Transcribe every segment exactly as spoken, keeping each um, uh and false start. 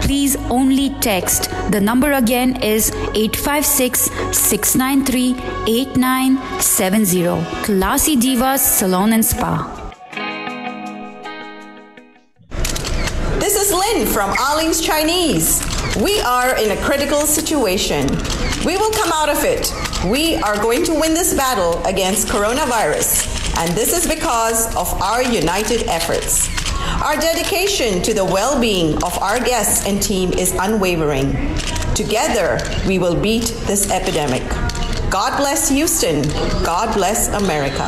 please only text. The number again is eight five six, six nine three, eight nine seven zero. Classy Divas Salon and Spa. This is Lynn from Arlene's Chinese. We are in a critical situation. We will come out of it. We are going to win this battle against coronavirus, and this is because of our united efforts. Our dedication to the well-being of our guests and team is unwavering. Together, we will beat this epidemic. God bless Houston. God bless America.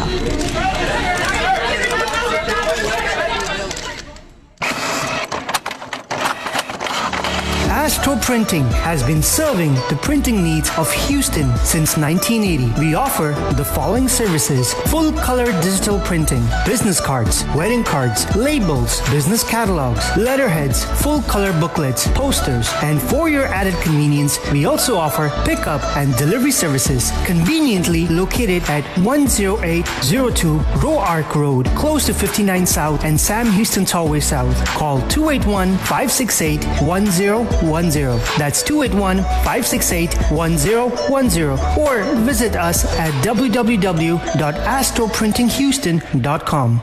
Astro Printing has been serving the printing needs of Houston since nineteen eighty. We offer the following services: full color digital printing, business cards, wedding cards, labels, business catalogs, letterheads, full color booklets, posters, and for your added convenience, we also offer pickup and delivery services, conveniently located at one oh eight oh two Roe Arc Road, close to fifty-nine South and Sam Houston Tollway South. Call two eight one, five six eight, one zero one zero. That's two eight one, five six eight, one zero one zero, or visit us at w w w dot astro printing houston dot com.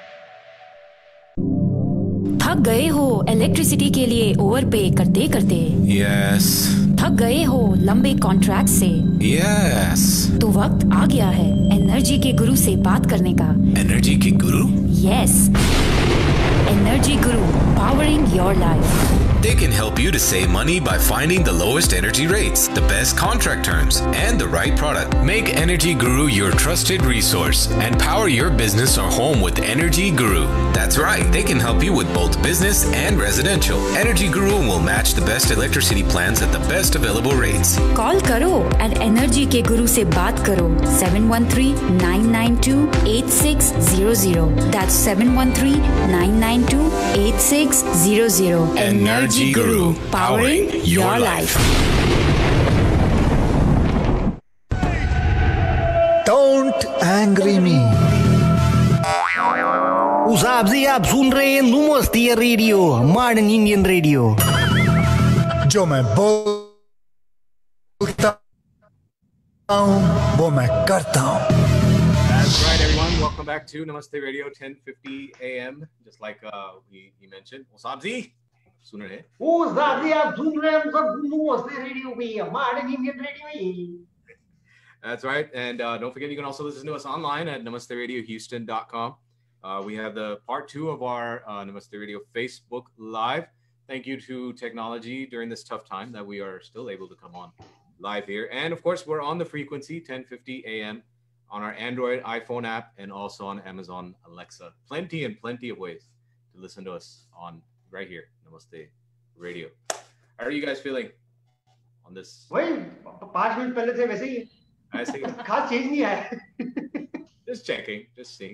थक गए हो electricity के लिए overpay करते करते? Yes. थक गए हो लंबे कॉन्ट्रैक्ट से? यस। तो वक्त आ गया है एनर्जी के गुरु से बात करने का। एनर्जी के Guru? Yes, energy Guru, powering your life. They can help you to save money by finding the lowest energy rates, the best contract terms, and the right product. Make Energy Guru your trusted resource and power your business or home with Energy Guru. That's right, they can help you with both business and residential. Energy Guru will match the best electricity plans at the best available rates. Call karo and Energy के गुरु से बात करो seven one three, nine nine two, eight six zero zero. That's seven one three, nine nine two, eight six zero zero. Energy Energy Guru, powering your life. Don't angry me. उसाब जी आप सुन रहे हैं नमस्ते radio, modern Indian radio. जो मैं बोलता हूँ वो मैं करता हूँ. That's right, everyone. Welcome back to Namaste Radio, ten fifty a m. Just like uh, we, he mentioned, Usab ji. सुन रहे ओ ज़ादी आप सुन रहे हैं सब नमस्ते रेडियो पे हमारे इंडियन रेडियो में. That's right, and uh, don't forget you can also listen to us online at namaste radio houston dot com. Uh, we have the part two of our uh, Namaste Radio Facebook Live. Thank you to technology during this tough time that we are still able to come on live here, and of course we're on the frequency ten fifty a m on our Android iPhone app and also on Amazon Alexa. Plenty and plenty of ways to listen to us on right here. Namaste Radio. How are you guys feeling on this? वही पाँच minute पहले से वैसे ही ऐसे ही खास change नहीं आया. Just checking, just seeing.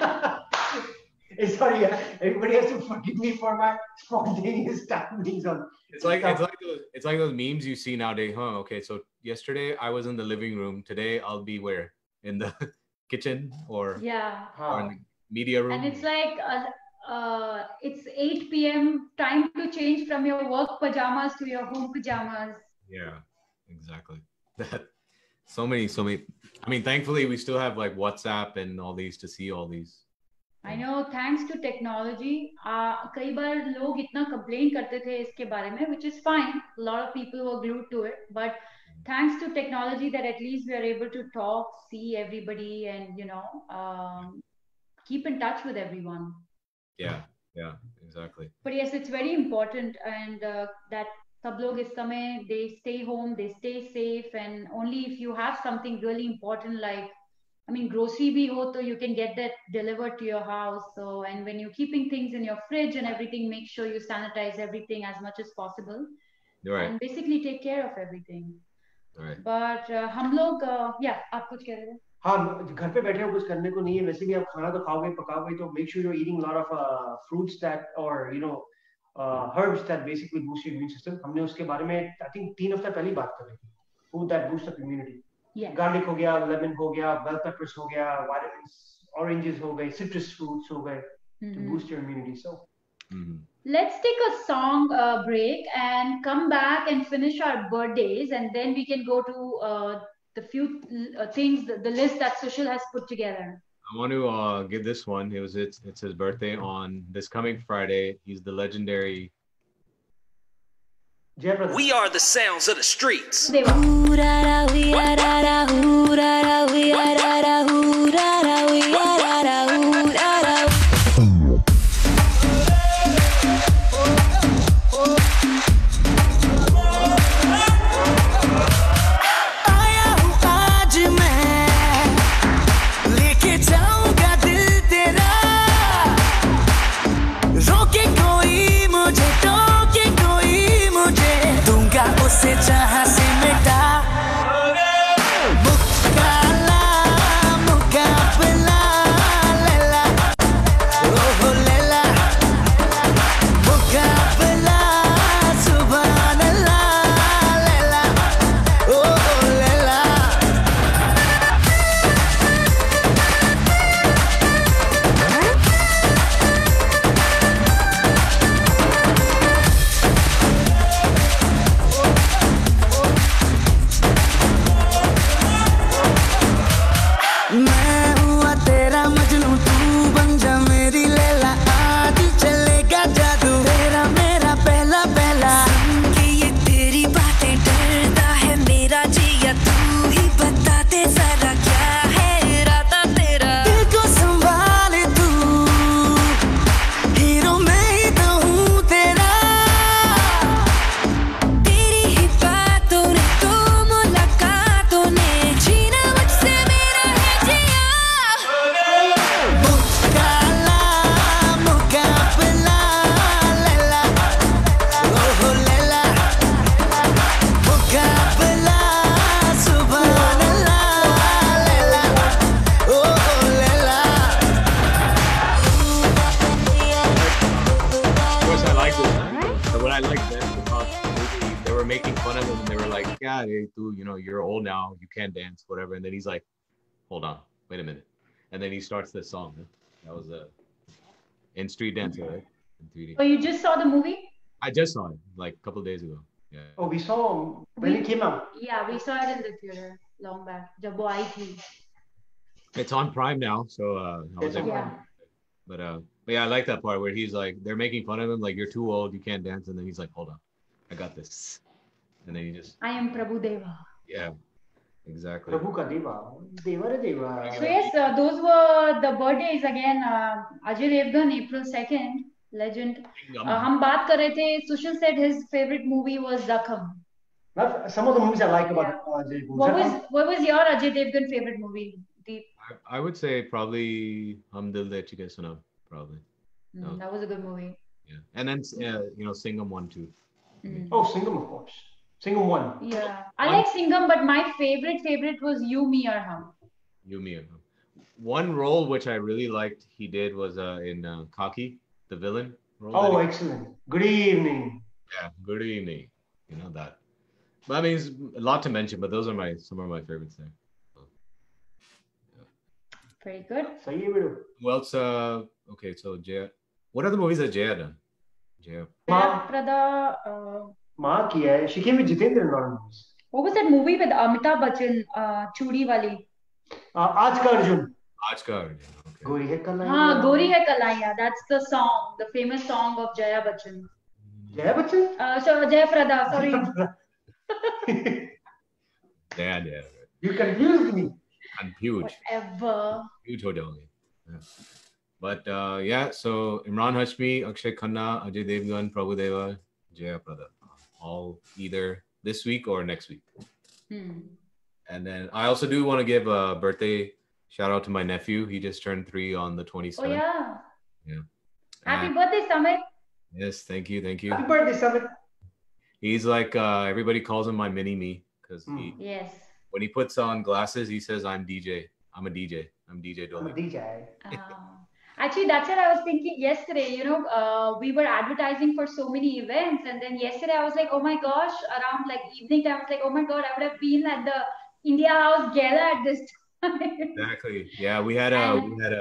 Sorry, everybody has to forgive me for my spontaneous timings on. It's like it's like those it's like those memes you see nowadays, huh? Okay, so yesterday I was in the living room. Today I'll be where? In the kitchen or yeah, or in the media room. And it's like. Uh, Uh, it's eight p m time to change from your work pajamas to your home pajamas. Yeah, exactly. That so many, so many. I mean, thankfully, we still have like WhatsApp and all these to see all these. I know, thanks to technology. Uh, कई बार लोग इतना complain करते थे इसके बारे में, which is fine. A lot of people were glued to it, but thanks to technology, that at least we are able to talk, see everybody, and you know, um, keep in touch with everyone. Yeah, yeah, exactly. But yes, it's very important, and uh, that sab log is समय they stay home, they stay safe, and only if you have something really important like, I mean, grocery bhi ho, so you can get that delivered to your house. So, and when you're keeping things in your fridge and everything, make sure you sanitize everything as much as possible. Right. And basically take care of everything. Right. But uh, हम लोग, uh, yeah, आप कुछ कह रहे थे? हाँ, घर पे बैठे हो कुछ करने को नहीं है, वैसे भी आप खाना तो खाओगे पकाओगे, तो make sure you're eating a lot of uh, fruits that or you know uh, herbs that basically boost your immune system. हमने उसके बारे में I think तीन हफ्ते पहले बात कर रहे थे. Food that boosts up immunity. Yeah. Garlic हो गया, lemon हो गया, bell peppers हो गया, vitamins, oranges हो गए, citrus fruits हो गए, to boost your immunity. So Mm-hmm. Let's take a song uh, break and come back and finish our birthdays, and then we can go to uh, the few uh, things, the, the list that Sushil has put together. I want to uh, give this one. It was it's, it's his birthday on this coming Friday. He's the legendary. We are the sounds of the streets. Deva. You know, you're old now, you can't dance, whatever. And then he's like, hold on, wait a minute. And then he starts this song. That was a in Street Dancer, right? In three D. Oh, you just saw the movie? I just saw it like a couple of days ago. Yeah. Oh, we saw when we, it came out. Yeah, we saw it in the theater long back. Jab wo aayi thi. It's on Prime now, so uh, I was yeah. But uh, but yeah, I like that part where he's like, they're making fun of him, like, you're too old, you can't dance, and then he's like, hold on, I got this, and then he just. I am Prabhu Deva. Yeah, exactly. Prabhu ka Deva, Deva Deva. So yes, uh, those were the birthdays again. Uh, Ajay Devgan, April second, legend. Uh, हम बात कर रहे थे. Sushil said his favorite movie was Zakham. Some of the movies I like about yeah. Ajay Devgan. What was what was your Ajay Devgan favorite movie? Deep? I, I would say probably Hum Dil De Chukke Sanam, probably. Mm, no. That was a good movie. Yeah, and then uh, you know, Singham one too. Mm. Oh, Singham, of course. Singham one. Yeah, I one, like Singham, but my favorite favorite was You, Me or Hum. You, Me or Hum. One role which I really liked he did was uh, in uh, Khaki, the villain role. Oh, excellent. Good evening. Yeah, good evening. You know that. But I mean, it's a lot to mention, but those are my some of my favorites there. So, yeah. Very good. Who else? Uh, okay, so Jaya. What are the movies that Jaya done? Jaya. Ma Prada. Uh, Ma kiya hai. She came with Jitendra in a lot of movies. What was that movie with Amitabh Bachchan? Uh, Chudi wali. Uh, Aaj Ka Arjun. Aaj Ka Arjun. Okay. Gori Hai Kalaiya. Haan, Gori Hai Kalaiya. That's the song, the famous song of Jaya Bachchan. Jaya Bachchan? Uh, so Jaya Prada. Sorry. yeah, yeah. You confused me. I'm huge. Whatever. Huge hotel. Yeah. But uh, yeah, so Imran Hashmi, Akshay Khanna, Ajay Devgan, Prabhu Deva, Jaya Prada, all either this week or next week. Hmm. And then I also do want to give a birthday shout out to my nephew. He just turned three on the twenty-seventh. Oh yeah. Yeah. Happy and, birthday, Samit. Yes, thank you, thank you. Happy birthday, Samit. He's like uh, everybody calls him my mini me because mm. he. Yes. When he puts on glasses, he says, "I'm D J. I'm a D J. I'm D J Dolly." I'm a D J. Uh, actually, that's what I was thinking yesterday. You know, uh, we were advertising for so many events, and then yesterday I was like, "Oh my gosh!" Around like evening time, I was like, "Oh my god, I would have been at the India House Gala at this time." Exactly. Yeah, we had a and, we had a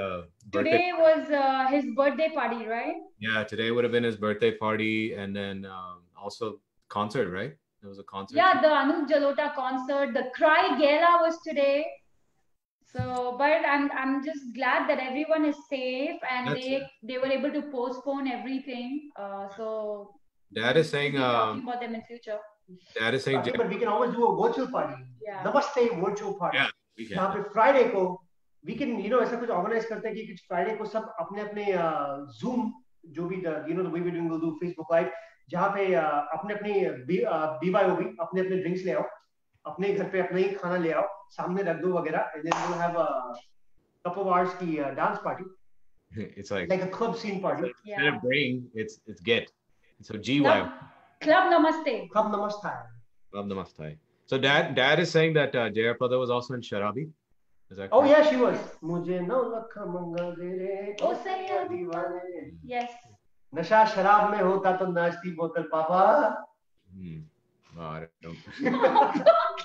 birthday. Today was uh, his birthday party, right? Yeah, today would have been his birthday party, and then um, also concert, right? There was a concert. Yeah, the Anup Jalota concert, the Cry Gala was today. So, but I'm I'm just glad that everyone is safe and That's they it. they were able to postpone everything. Uh, so Dad is saying, we'll be talking um, about them in future. Dad is saying, Okay, but we can always do a virtual party. Yeah. Namaste virtual party. yeah, we can. यहाँ पे Friday को we can you know ऐसा कुछ organize करते हैं कि कुछ Friday को सब अपने अपने Zoom जो भी you know the way we're doing we'll do Facebook Live जहाँ पे अपने अपने B Y O B अपने अपने drinks ले आओ अपने घर पे अपना ही खाना ले आओ सामने रख दो वगैरह and then we'll have a couple of hours की uh, dance party. It's like like a club scene party. Instead Yeah. of bring, it's it's get. So G Y. Club, Club Namaste. Club Namaste. Club Namaste. So dad dad is saying that uh, J R Pada was also in Sharabi. Is that Oh correct? yeah, she was. मुझे नौ लख मंगा दे रे ओ सैयद दीवाने. Yes. नशा शराब में होता तो नाचती बोतल पापा. Hmm. Oh, I don't.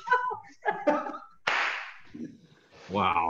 Wow.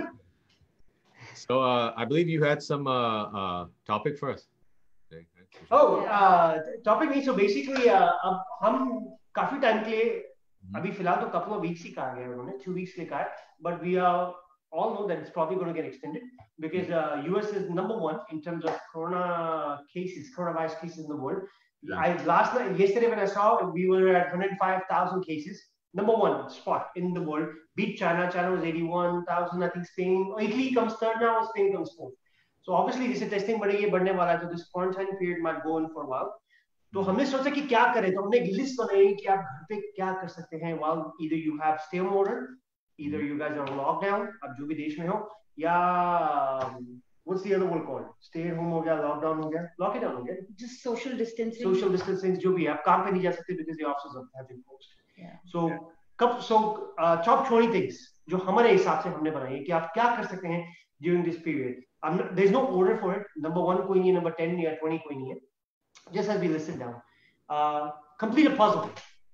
So uh, I believe you had some uh, uh, topic for us. Oh, uh, topic नहीं. So basically, uh, अब हम काफी टाइम के लिए अभी फिलहाल तो couple of weeks ही कहा गया उन्होंने, two weeks के लिए कहा है, but we are all know that it's probably going to get extended because uh, U S is number one in terms of corona cases, coronavirus cases in the world. Yeah. I last night, yesterday when I saw, we were at one hundred five thousand cases, number one spot in the world. Beat China. China was eighty-one thousand. I think Spain, Italy comes third now, Spain comes fourth. So obviously, जैसे testing बढ़ेगी बढ़ने वाला है, तो this quarantine period might go on for a while. तो हमने सोचा कि क्या करें, तो हमने एक लिस्ट बनाई कि आप घर पे क्या कर सकते हैं. While either you have stay home order, either you guys are on lockdown, आप जो भी देश में हो, या what's the other word called? Stay at home हो गया, lockdown हो गया, lockdown हो गया. Just social distancing. Social distancing जो भी है, आप काम पे नहीं जा सकते because the offices have been closed. Yeah. So कब so uh, top twenty things जो हमारे हिसाब से हमने बनाई है कि आप क्या कर सकते हैं during this period. I'm not, there's no order for it. Number one कोई नहीं है, number ten या twenty कोई नहीं है. Just as we listed down. Uh, complete a puzzle.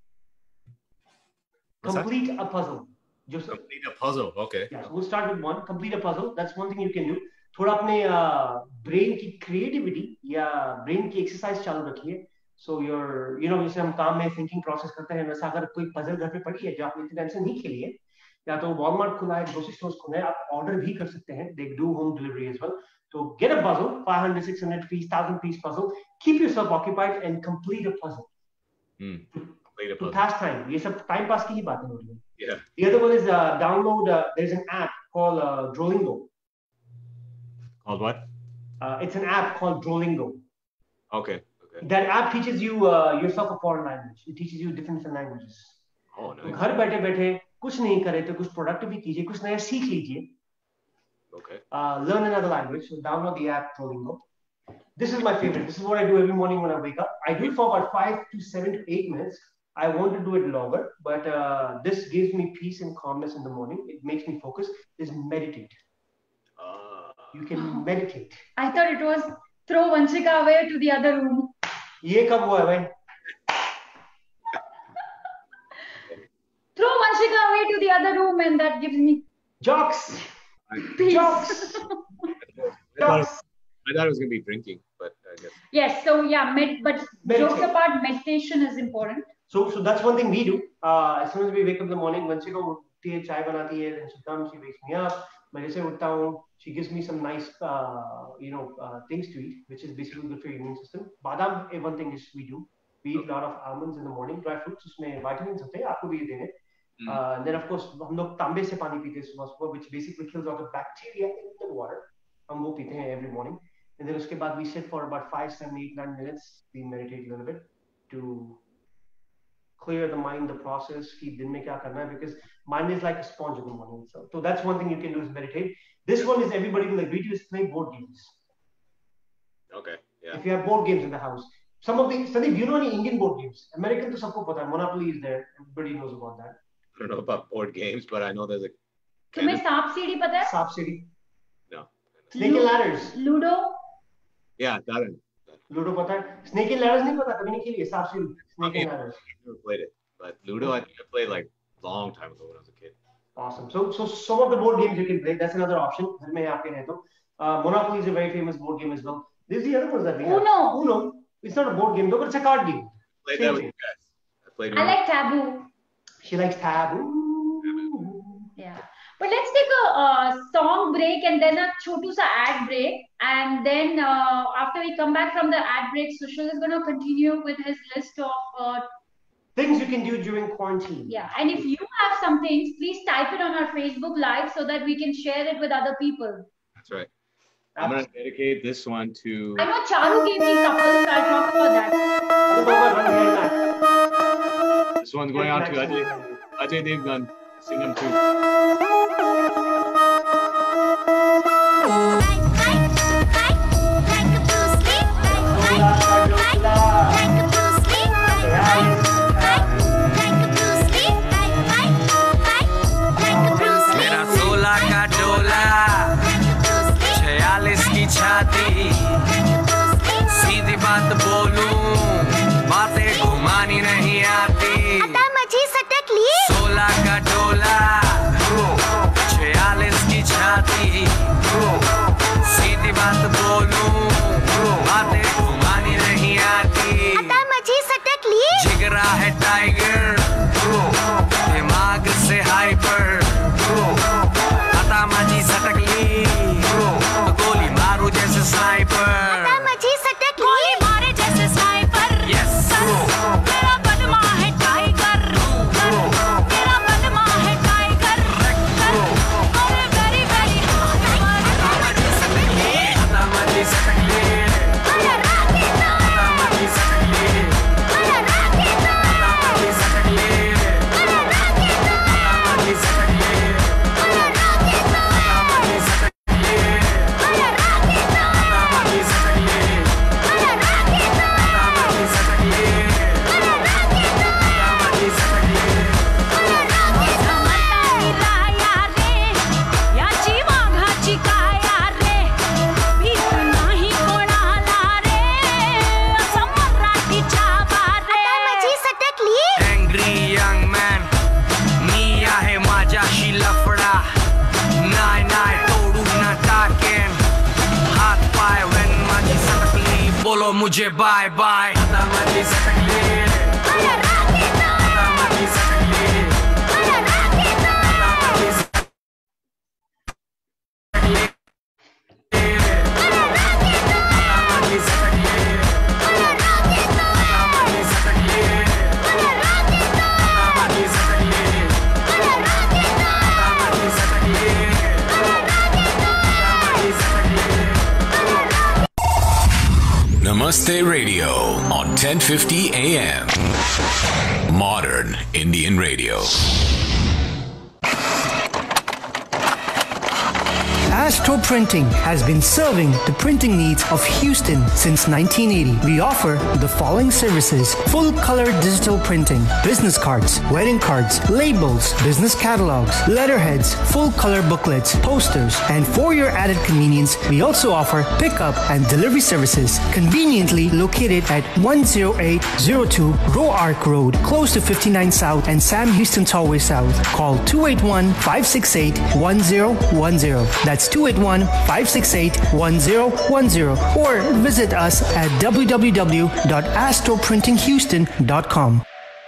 What's complete that? a puzzle. Just complete a puzzle. Okay. Yeah, so we'll start with one. Complete a puzzle. That's one thing you can do. थोड़ा अपने brain की creativity या brain की exercise चालू रखिए. So you're, you know, जैसे हम काम में थिंकिंग प्रोसेस करते हैं, वैसा अगर कोई पजल घर पे पड़ी है जो आपने इतने टाइम से नहीं खेली है, या तो वॉलमार्ट खुला है, ग्रोसरी स्टोर्स खुले हैं, आप ऑर्डर भी कर सकते हैं. They do home delivery as well. So get a puzzle, five hundred, six hundred piece, one thousand piece puzzle. Keep yourself occupied and complete a puzzle. Hmm. Complete a To puzzle. pass time. ये सब time pass की ही बातें हो रही हैं. Yeah. The other one is uh, download. Uh, there's an app called uh, Duolingo. Called what? Uh, it's an app called Duolingo. Okay. Okay. That app teaches you uh, yourself a foreign language. It teaches you different different languages. Oh, तो nice. घर बैठे बैठे कुछ नहीं करे तो कुछ product भी कीजिए, कुछ नया सीख लीजिए. Okay. Uh, learn another language. So download the app Duolingo. This is my favorite. This is what I do every morning when I wake up. I do it for about five to seven to eight minutes. I want to do it longer, but uh, this gives me peace and calmness in the morning. It makes me focus. Is meditate. Uh, You can meditate. I thought it was throw Vanshika away to the other room. ये कब हुआ है भाई? Throw Vanshika away to the other room, and that gives me Jocks. peace. Jocks. I thought, Jocks. I thought it was gonna be drinking, but I guess. Yes. So yeah, med- but Meditate. jokes apart, meditation is important. So, so that's one thing we do. Uh, as soon as we wake up in the morning, Vanshika उठती है, चाय बनाती है, then she comes, she wakes me up. मैं जैसे उठता हूँ, she gives me some nice, uh, you know, uh, things to eat, which is basically good for your immune system. Badam, eh, one thing is we do. We eat a lot of almonds in the morning, dry fruits. उसमें vitamins होते हैं, आपको भी ये देंगे. Uh, and then of course हम लोग तांबे से पानी पीते हैं सुबह सुबह, which basically kills all the bacteria in the water. हम वो पीते हैं every morning. And then उसके बाद we sit for about five, seven, eight, nine minutes. We meditate a little bit to clear the mind, the process, कि दिन में क्या करना है, because mind is like a sponge in the morning itself. So that's one thing you can do is meditate. This one is everybody will agree to is play board games. Okay. Yeah. If you have board games in the house, some of the, Sandeep, you know any Indian board games? American to sabko pata hai, Monopoly is there. Everybody knows about that. I don't know about board games, but I know there's a. तुम्हें सांप सीढ़ी पता है? Saap City. No. Snake and ladders. Ludo. Yeah, that I Ludo pata hai. Snake and ladders नहीं पता, कभी नहीं खेली है. Saap City. Snake and ladders. never played it, but Ludo I think I played like a long time ago when I was a kid. Awesome. So, so some of the board games you can play. That's another option. घर में आपके हैं तो. Uh, Monopoly is a very famous board game as well. There's the other ones that we have. Uno. Uno. It's not a board game though, but it's a card game. Played Same that with thing. you guys. I played it. I like Taboo. She likes Taboo. Yeah. But let's take a uh, song break and then a chotu sa ad break. And then uh, after we come back from the ad break, Sushil is going to continue with his list of uh, things you can do during quarantine. Yeah. And if you have some things, please type it on our Facebook Live so that we can share it with other people. That's right. I'm going to dedicate this one to... I know Charu gave me couples, so I'll talk about that. This one's going out to Ajay, Ajay Devgan. Sing them too. मेरा सोलह का डोला छियालीस की छाती सीधी बात बोलूं बातें घुमानी नहीं आती सोलह का डोला छियालीस की छाती सीधी बात बोलूं बातें घुमानी नहीं आती जिगरा है टाइगर दिमाग से हाइपर आता माझी सटकली गोली मारू जैसे स्नाइपर गोली मारे जैसे स्नाइपर यस मेरा बदमा है टाइगर मेरा बदमा है टाइगर अरे वेरी वेरी आता माझी सटकली आता माझी सटकली आता माझी सटकली आता माझी सटकली बोलो मुझे बाय बाय आता माझी सटकली आता माझी सटकली आता माझी सटकली Namaste Radio on ten fifty A M. Modern Indian Radio. Astro Printing has been serving the printing needs of Houston since nineteen eighty. We offer the following services: full color digital printing, business cards, wedding cards, labels, business catalogs, letterheads, full color booklets, posters, and for your added convenience, we also offer pickup and delivery services conveniently located at one oh eight oh two Roe Arc Road, close to fifty-nine South and Sam Houston Tollway South. Call two eight one, five six eight, one oh one oh. That's two eight one, five six eight, one oh one oh, or visit us at w w w dot astro printing houston dot com.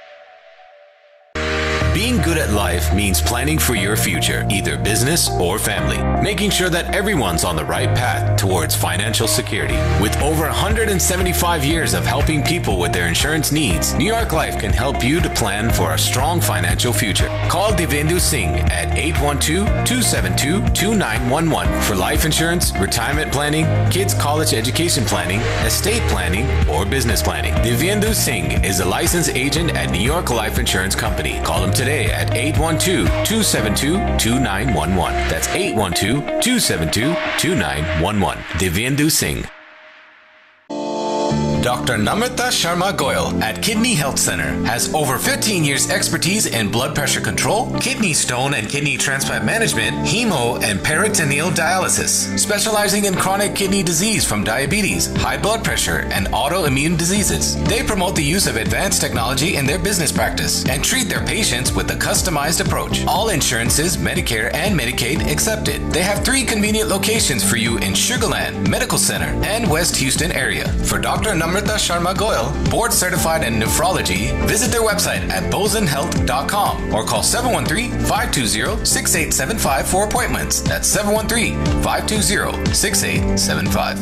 Being good at life means planning for your future, either business or family, making sure that everyone's on the right path towards financial security. With over one hundred seventy-five years of helping people with their insurance needs, New York Life can help you to plan for a strong financial future. Call Divendu Singh at eight one two, two seven two, two nine one one for life insurance, retirement planning, kids' college education planning, estate planning, or business planning. Divendu Singh is a licensed agent at New York Life Insurance Company. Call him today at eight one two, two seven two, two nine one one. That's eight one two, two seven two, two nine one one. Divendu Singh. Doctor Namrata Sharma Goyal at Kidney Health Center has over fifteen years expertise in blood pressure control, kidney stone and kidney transplant management, hemo and peritoneal dialysis, specializing in chronic kidney disease from diabetes, high blood pressure, and autoimmune diseases. They promote the use of advanced technology in their business practice and treat their patients with a customized approach. All insurances, Medicare and Medicaid accepted. They have three convenient locations for you in Sugar Land, Medical Center, and West Houston area. For Doctor Namrata Sharma Goyal, board certified in nephrology, visit their website at bozen health dot com or call seven one three, five two zero, six eight seven five for appointments. That's seven one three, five two zero, six eight seven five.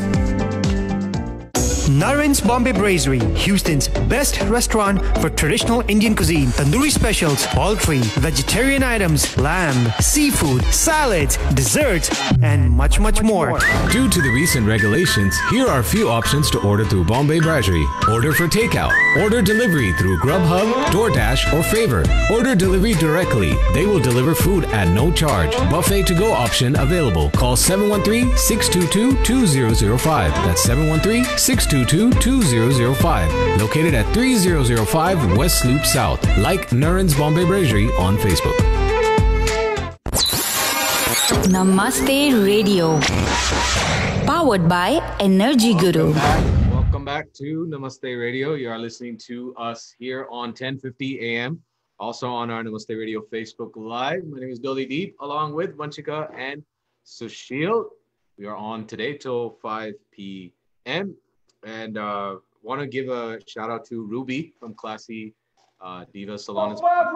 Narin's Bombay Brasserie, Houston's best restaurant for traditional Indian cuisine. Tandoori specials, poultry, vegetarian items, lamb, seafood, salads, desserts, and much, much more. Due to the recent regulations, here are a few options to order through Bombay Brasserie. Order for takeout. Order delivery through Grubhub, DoorDash, or Favor. Order delivery directly. They will deliver food at no charge. Buffet to go option available. Call seven one three, six two two, two zero zero five. That's seven one three, six two two, two zero zero five. Located at three thousand five West Loop South. Like Narin's Bombay Brasserie on Facebook. Namaste Radio. Powered by Energy Guru. Welcome back to Namaste Radio. You are listening to us here on ten fifty A M. Also on our Namaste Radio Facebook Live. My name is Dolly Deep, along with Vanchika and Sushil. We are on today till five P M And uh, want to give a shout out to Ruby from Classy uh, Diva Salon. What's up,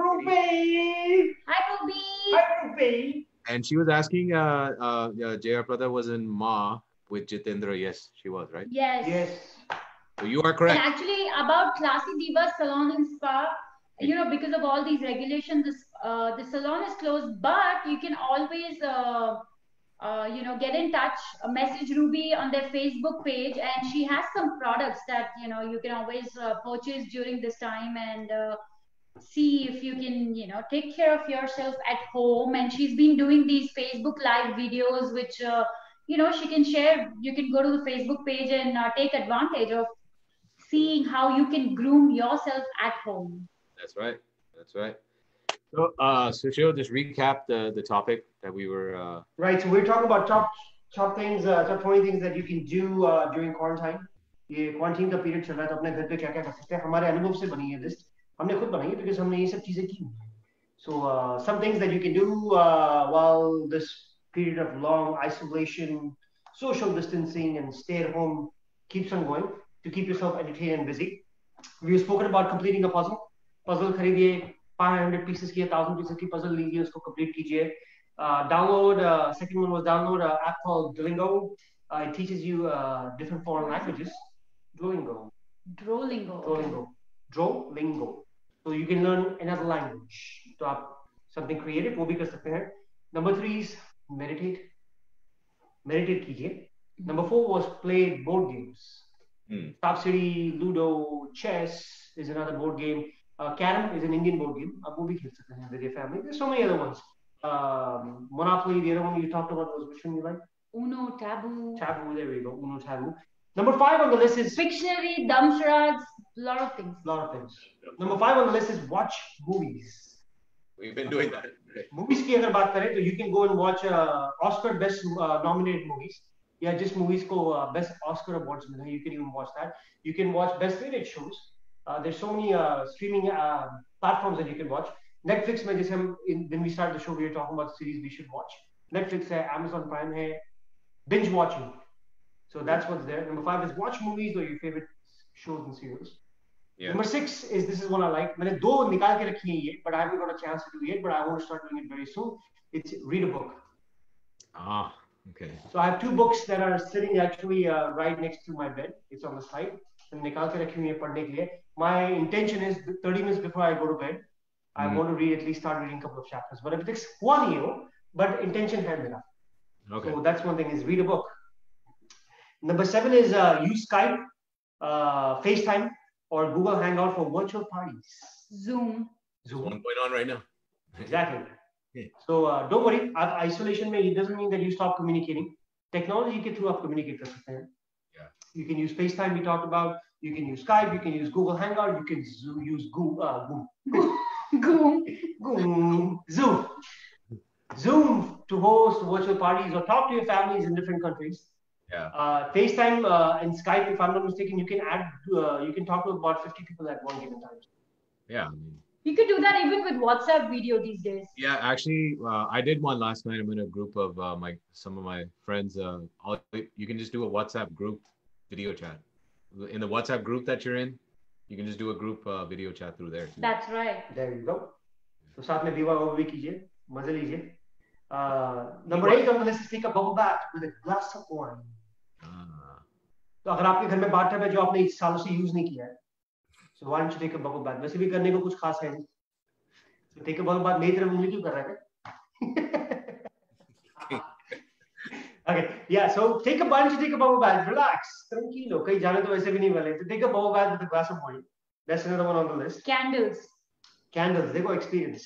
Ruby? Hi, Ruby. Hi, Ruby. And she was asking, uh, uh, uh, J R Prada was in Ma with Jitendra. Yes, she was, right? Yes. Yes. So you are correct. And actually, about Classy Diva Salon and Spa, you know, because of all these regulations, this, uh, the salon is closed, but you can always, uh, uh, you know, get in touch, uh, message Ruby on their Facebook page, and she has some products that, you know, you can always uh, purchase during this time and uh, see if you can, you know, take care of yourself at home. And she's been doing these Facebook Live videos, which, uh, you know, she can share. You can go to the Facebook page and uh, take advantage of seeing how you can groom yourself at home. That's right. That's right. So, uh, Sushil, just recap the, the topic that we were... Uh... Right, so we're talking about top top things, uh, top twenty things that you can do uh, during quarantine. ये quarantine का period चल रहा है, तो अपने घर पे क्या क्या कर सकते हैं? हमारे अनुभव से बनी है list. हमने खुद बनाई है because हमने ये सब चीजें की. So uh, some things that you can do uh, while this period of long isolation, social distancing, and stay at home keeps on going to keep yourself entertained and busy. We've spoken about completing a puzzle. Puzzle खरीदिए, five hundred pieces की, one thousand pieces की puzzle लीजिए, उसको complete कीजिए. Uh, download, uh, second one was download an app called Duolingo. Uh, it teaches you uh, different foreign languages. Duolingo. Duolingo. Duolingo. Duolingo. So you can learn another language. So आप something creative वो भी कर सकते हैं. Number three is meditate. Meditate कीजिए. Number four was play board games. Mm. Top City, Ludo, chess is another board game. Uh, Carom is an Indian board game. आप वो भी खेल सकते हैं with your family. There's so many other ones. Um, Monopoly, the other one you talked about was which one you like? Uno, Taboo. Taboo, there we go. Uno, Taboo. Number five on the list is Pictionary, dumb charades, a lot of things. A lot of things. Number five on the list is watch movies. We've been doing that. Movies की अगर बात करें तो you can go and watch uh, Oscar best uh, nominated movies. Yeah, just movies को uh, best Oscar awards मिले हैं. You can even watch that. You can watch best rated shows. Uh, there's so many uh, streaming uh, platforms that you can watch. Netflix में जैसे हम in, when we started the show we were talking about series we should watch. Netflix है, Amazon Prime है, binge watching. So that's what's there. Number five is watch movies or your favorite shows and serials. Yeah. Number six is this is one I like. मैंने दो निकाल के रखी हैं ये, but I haven't got a chance to do it. But I want to start doing it very soon. It's read a book. Ah, okay. So I have two books that are sitting actually uh, right next to my bed. It's on the side. And निकाल के रखी हुई हैं पढ़ने के लिए. My intention is thirty minutes before I go to bed, I mm. want to read at least start reading a couple of chapters. But if it takes one year, but intention है मेरा. Okay. So that's one thing is read a book. Number seven is uh, use Skype, uh, FaceTime, or Google Hangout for virtual parties. Zoom. Zoom. What's going on right now? Exactly. Yeah. So uh, don't worry. Isolation mein, it doesn't mean that you stop communicating. Technology ke through आप communicate कर सकते हैं. Yeah. You can use FaceTime we talked about. You can use Skype. You can use Google Hangout. You can zo- use Google, uh, Google, Goom. Google, Zoom, Zoom to host virtual parties or talk to your families in different countries. Yeah. Uh, FaceTime uh, and Skype, if I'm not mistaken, you can add, uh, you can talk to about fifty people at one given time. Yeah. I mean, You could do that even with WhatsApp video these days. yeah, actually, uh, I did one last night. I'm in a group of uh, my some of my friends. Uh, all, you can just do a WhatsApp group video chat. In the WhatsApp group that you're in, you can just do a group uh, video chat through there too. That's right. There you go. So साथ में विवाह वो भी कीजिए, मजे लीजिए. Uh, number eight on the list is take a bubble bath with a glass of wine. Ah. तो अगर आपके घर में बाथटब है जो आपने इस सालों से यूज नहीं किया है, so why don't you take a bubble bath? वैसे भी करने को कुछ खास है नहीं. So take a bubble bath. मेरी तरफ उंगली क्यों कर रहा है? Okay, yeah. So take a why don't you take a bubble bath? Relax, tranquilo. कहीं जाने तो वैसे भी नहीं वाले. So take a bubble bath with a glass of wine. That's another one on the list. Candles. Candles. देखो experience.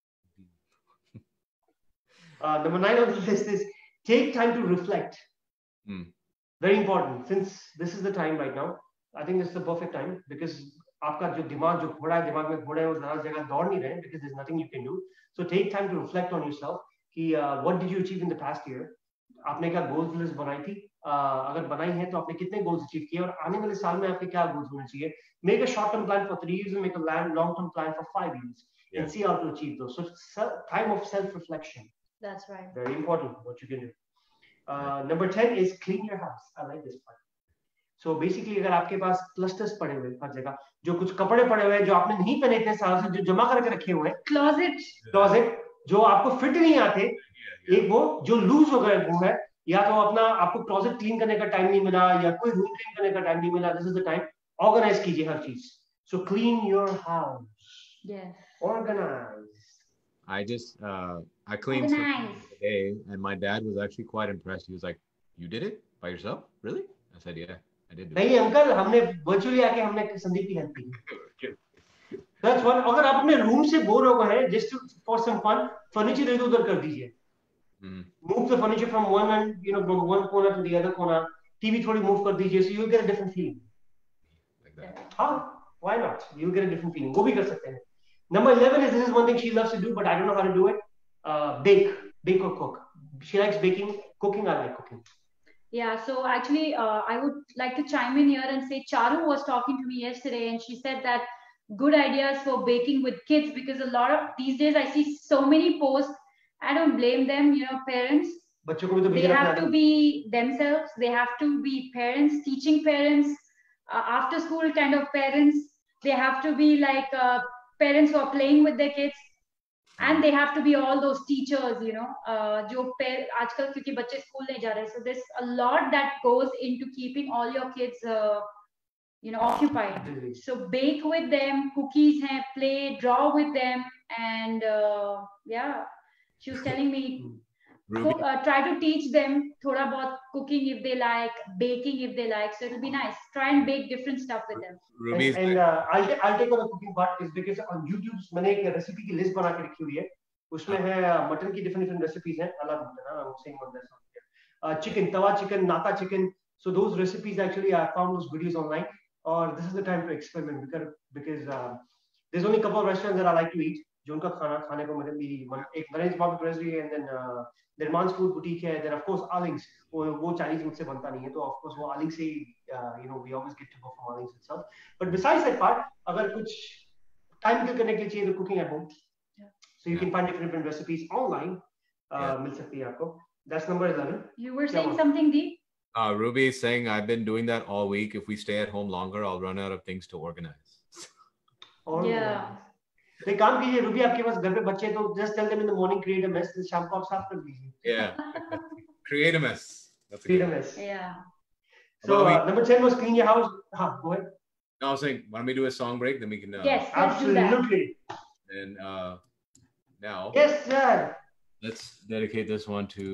Uh, number nine on the list is take time to reflect. Hmm. Very important. Since this is the time right now, I think this is the perfect time because आपका जो दिमाग जो घोड़ा है दिमाग में घोड़ा है वो ज़्यादा जगह दौड़ नहीं रहे because there's nothing you can do. So take time to reflect on yourself कि uh, what did you achieve in the past year? आपने क्या goals list बनाई थी? Uh, अगर बनाई है तो आपने कितने goals achieve किए और आने वाले साल में आपके क्या goals होने चाहिए? Make a short term plan for three years and make a long term plan for five years Yeah. and see how to achieve those. So se- time of self reflection. That's right. Very important what you can do. Uh, number ten is clean your house. I like this part. So basically अगर आपके पास clusters पड़े हुए हर जगह जो कुछ कपड़े पड़े हुए हैं जो आपने नहीं पहने इतने साल से जो जमा करके रखे हुए हैं Closet. क्लोजेट जो आपको फिट नहीं आते एक वो जो लूज हो गए वो है या तो अपना आपको क्लोजेट क्लीन करने का टाइम नहीं मिला या कोई रूम क्लीन करने का टाइम नहीं मिला this is the time organize कीजिए हर चीज so clean your house Yes. Organize I just uh, I cleaned something Organize. today, and my dad was actually quite impressed. He was like, "You did it by yourself, really?" I said, "Yeah, I did." Do it." नहीं uncle हमने virtually आके हमने संदीप की help की that's one अगर आप अपने room से बोर हो गए हैं just for some fun furniture इधर उधर कर दीजिए Mhm. move the furniture from one end you know from one corner to the other corner TV थोड़ी मूव कर दीजिए so you'll get a different feeling Like that. हाँ why not you'll get a different feeling वो भी कर सकते हैं number eleven is this is one thing she loves to do but I don't know how to do it uh, bake bake or cook she likes baking cooking I like cooking Yeah, so actually, uh, I would like to chime in here and say Charu was talking to me yesterday and she said that good ideas for baking with kids because a lot of these days I see so many posts. I don't blame them, you know, parents. बच्चों को भी तो They भेजना have पड़ता to है be themselves. They have to be parents, teaching parents, uh, after school kind of parents. They have to be like uh, parents who are playing with their kids. And they have to be all those teachers, you know, uh, जो पे- आजकल क्योंकि बच्चे school नहीं जा रहे, so there's a lot that goes into keeping all your kids, uh, you know, occupied. So bake with them, cookies हैं, play, draw with them, and uh, yeah, she was telling me, Ruby, cook, uh, try to teach them थोड़ा बहुत cooking if they like, baking if they like, so it'll be nice. Try and bake different stuff with them. Ruby's and, and uh, I'll, ta- I'll take on the cooking part is because on YouTube मैंने एक recipe की list बना के रखी हुई है उसमें है मटन की डिफरेंट डिफरेंट रेसिपीज हैं अलग mutton I'm saying one this uh, chicken tawa chicken nata chicken so those recipes actually I found those videos online or this is the time to experiment because because uh, there's only a couple of restaurants that I like to eat जो उनका खाना खाने को मेरे मेरी मन- एक Marines Barbecue Restaurant है and then uh, निर्मांस फूड बुटीक है then of course Alings वो वो चाइनीज मुझसे बनता नहीं है तो of course वो Alings से you know we always get to go from Alings itself but besides that part अगर कुछ टाइम किल करने के लिए चाहिए तो cooking at home so you can find different different recipes online uh, Yeah. मिल सकती है आपको that's number eleven You were क्या saying हुआ? something, Deep? uh, Ruby is saying I've been doing that all week. If we stay at home longer, I'll run out of things to organize. और Yeah. तो एक काम कीजिए Ruby आपके पास घर पे बच्चे तो just tell them in the morning create a mess शाम को आप साफ कर दीजिए Yeah, create a mess. That's a create good a one. mess Yeah. so Well, uh, number ten was clean your house हाँ go ahead No, I was saying, why don't we do a song break? Then we can. Uh, Yes, let's do that. absolutely And uh, now yes sir let's dedicate this one to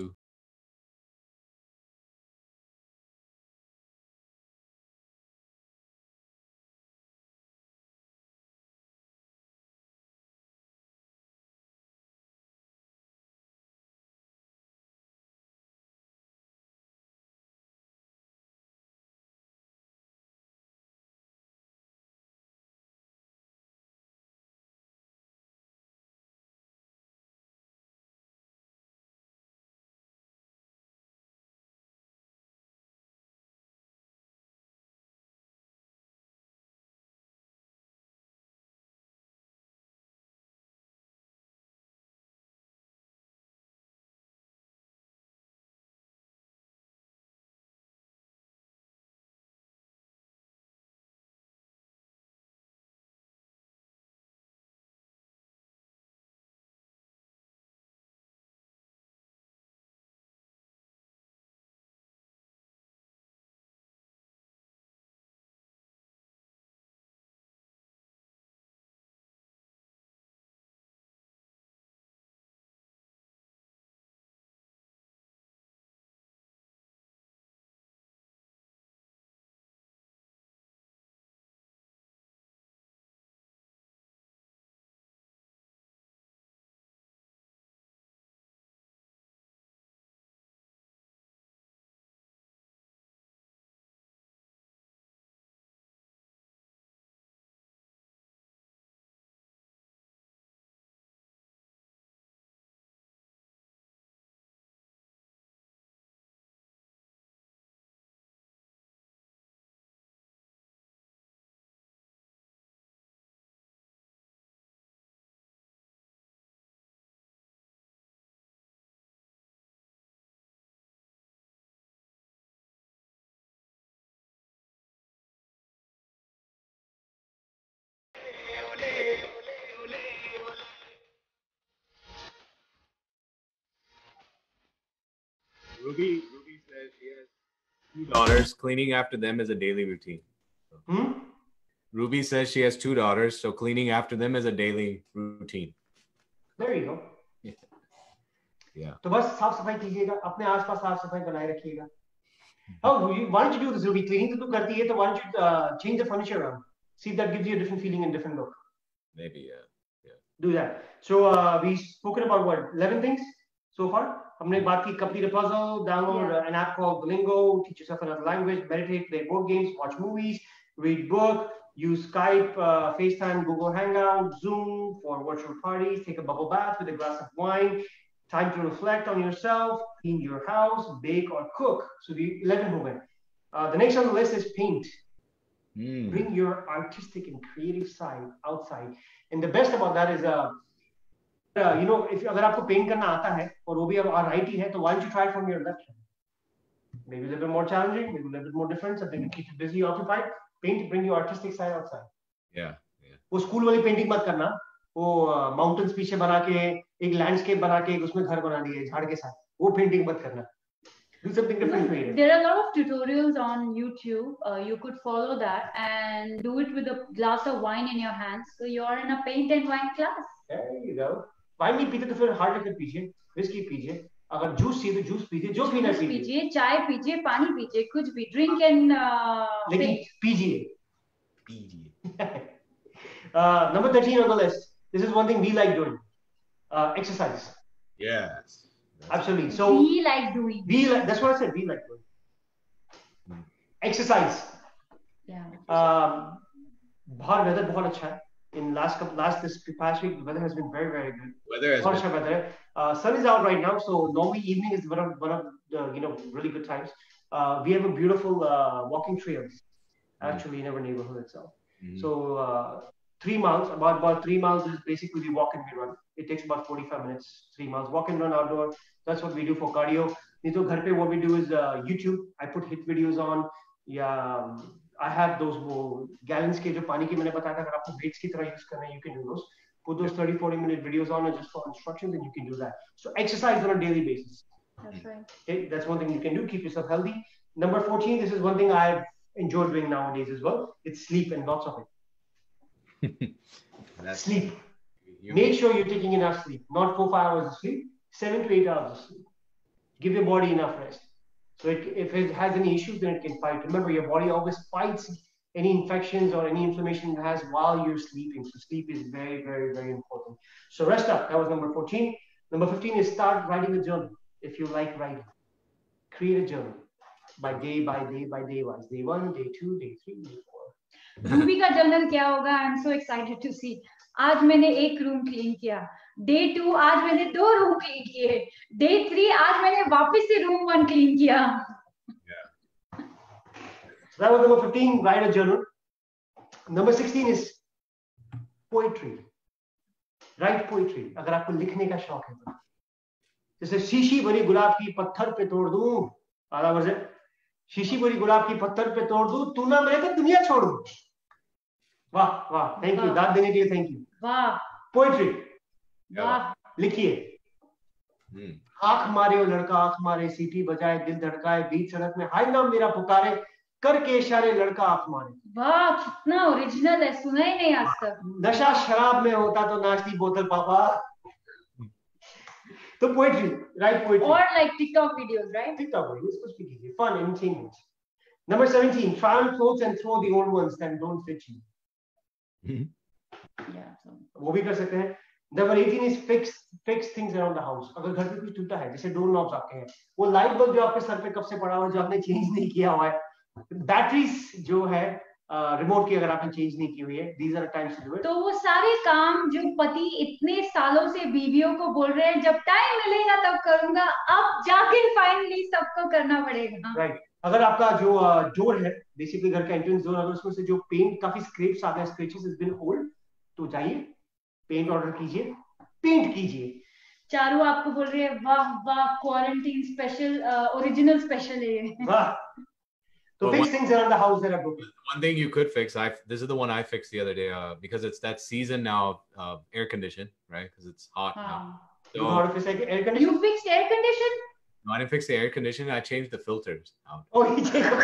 Ruby, Ruby says she has two daughters. Cleaning after them is a daily routine. Hmm? Ruby says she has two daughters, so cleaning after them is a daily routine. There you go. Yeah. Yeah. तो बस साफ सफाई कीजिएगा, अपने आसपास साफ सफाई बनाए रखिएगा. Oh, you, why don't you do this, Ruby? Cleaning तो तू करती है, तो why don't you uh, change the furniture around? See if that gives you a different feeling and different look. Maybe, yeah. Yeah. Do that. So uh, we've spoken about what, eleven things so far? हमने बात की complete a puzzle, download Yeah. an app called Duolingo, teach yourself another language, meditate, play board games, watch movies, read book, use Skype, uh, FaceTime, Google Hangout, Zoom for virtual parties, take a bubble bath with a glass of wine, time to reflect on yourself, clean your house, bake or cook. So the eleven movement. Uh, the next on the list is paint. Mm. Bring your artistic and creative side outside. And the best about that is, uh, uh, you know, if अगर आपको paint करना आता है और वो भी अब righty है, तो why don't you try it from your left hand? Maybe a little bit more challenging, maybe a little bit more different, something to keep you busy, occupied. Paint, bring your artistic side outside. Yeah. Yeah. वो school वाली painting मत करना. वो mountains पीछे बना के एक landscape बना के उसमें घर बना दिए झाड़ के साथ. वो पेंटिंग मत करना. Do something different. No, there are a lot of tutorials on YouTube. Uh, you could follow that and do it with a glass of wine in your hands. So you're in a paint and wine class. There you go. Wine नहीं पीते तो फिर hard liquor पीजिए, whisky पीजिए. अगर juice चाहिए तो juice पीजिए, जो पीना पीजिए. पीजिए, चाय पीजिए, पानी पीजिए, कुछ भी. Drink and uh, लेकिन paint. पीजिए. Pीजिए. uh, number thirteen on the list. This is one thing we like doing. Uh, exercise. Yes. Absolutely. So we like doing. We like. That's what I said. We like doing. Hmm. Exercise. Yeah. Um, बहुत weather बहुत अच्छा है. In last couple, last this past week, the weather has been very very good. Weather has बहुत been. अच्छा weather है. Uh, sun is out right now, so normally evening is one of one of the you know really good times. Uh, we have a beautiful uh, walking trails actually in our neighborhood itself. Mm-hmm. So uh, three miles, about about three miles is basically we walk and we run. It takes about forty-five minutes. Three miles, walk and run outdoor. That's what we do for cardio. नहीं तो घर पे what we do is uh, YouTube. I put hit videos on. Yeah, um, I have those वो gallons के जो पानी के मैंने बताया था अगर आपको weights की तरह use करना है, you can do those. Put those thirty forty minute videos on and just for instructions, and you can do that. So exercise on a daily basis. That's right. Okay, that's one thing you can do. Keep yourself healthy. Number fourteen. This is one thing I've enjoyed doing nowadays as well. It's sleep and lots of it. That's Sleep. You Make sure you're taking enough sleep. Not four five hours of sleep. Seven to eight hours of sleep. Give your body enough rest. So it, if it has any issues, then it can fight. Remember, your body always fights any infections or any inflammation it has while you're sleeping. So sleep is very, very, very important. So rest up. That was number fourteen. Number fifteen is start writing a journal. If you like writing, create a journal by day, by day, by day wise. Day one, day two, day three, day four. Ruby का journal क्या होगा? I am so excited to see. आज मैंने एक room clean किया. Day two आज मैंने दो रूम क्लीन किए. डे थ्री आज मैंने वापस से रूम वन क्लीन किया. So that was number fifteen, write a journal. Number sixteen is poetry. Write poetry. अगर आपको लिखने का शौक है तो. जैसे शीशी भरी गुलाब की पत्थर पे तोड़ दूं. आधा वर्जन. शीशी भरी गुलाब की पत्थर पे तोड़ दूं. तू ना मैं तो दुनिया छोड़ दूं. वाह वाह. Thank you. दाद देने के लिए thank you. वाह. Poetry. वाह. लिखिए. Hmm. आंख मारे ओ लड़का आंख मारे सीटी बजाए दिल धड़काए बीच सड़क में हाय नाम मेरा पुकारे करके इशारे लड़का आंख मारे. वाह कितना ओरिजिनल है. सुना ही नहीं आज तक. नशा शराब में होता तो नाचती बोतल पापा. तो poetry, write poetry. Or like TikTok videos, right? TikTok videos कुछ भी कीजिए. Fun, entertainment. Number seventeen, try on clothes and throw the old ones that don't fit you. Yeah. So. वो भी कर सकते हैं. Number eighteen is fix fix things around the house. अगर घर पे कुछ टूटा है, जैसे डोर नॉब्स आपके हैं, वो लाइट बल्ब जो आपके सर पे कब से पड़ा हुआ है जो आपने चेंज नहीं किया हुआ है, बैटरीज जो है रिमोट की अगर आपने चेंज नहीं की हुई है, these are times to do it. तो वो सारे काम जो पति इतने सालों से बीवियों को बोल रहे हैं जब टाइम मिलेगा तब करूंगा, अब जाके फाइनली सबको करना पड़ेगा. राइट. अगर आपका जो डोर है, बेसिकली घर का एंट्रेंस डोर, अगर उसमें से जो पेंट काफी स्क्रैप्स आते हैं, स्क्रैचेस हैज बीन ओल्ड, तो जाइए पेंट ऑर्डर कीजिए, पेंट कीजिए. चारू आपको बोल रही है वाह वाह क्वारंटीन स्पेशल ओरिजिनल स्पेशल है. वाह. So Well, fix one- things around the house that are broken. One thing you could fix, I this is the one I fixed the other day, uh, because it's that season now, uh, air condition, right? Because it's hot now. हाँ. You So know how to fix like air conditioning? You fixed air condition? no, I didn't fix the air conditioning. I changed the filters out. Oh, he changed.